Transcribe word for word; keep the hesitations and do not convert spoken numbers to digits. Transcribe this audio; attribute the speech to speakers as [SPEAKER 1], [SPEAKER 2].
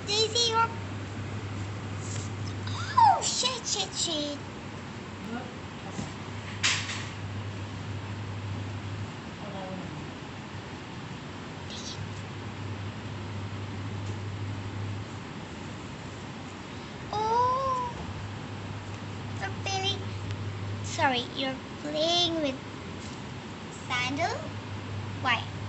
[SPEAKER 1] Daisy, you're... Oh, shit, shit, shit. Oh, you're playing... Sorry, you're playing with sandal? Why?